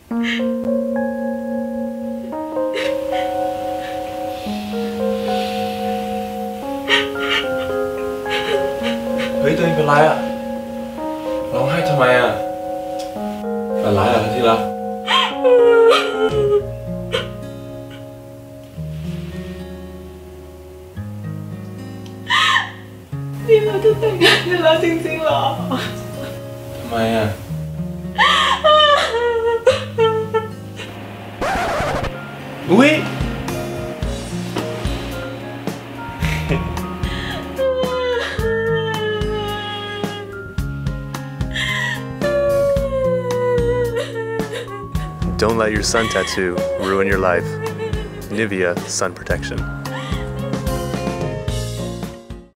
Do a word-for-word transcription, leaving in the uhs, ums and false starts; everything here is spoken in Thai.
เฮ้ยตัวเองเป็นไรอ่ะร้องไห้ทำไมอ่ะเป็นไรอ่ะที่รักนี่เราจะแต่งงานกันแล้วจริงๆหรอทำไมอ่ะอุ้ย Don't let your sun tattoo ruin your life. Nivea Sun Protection.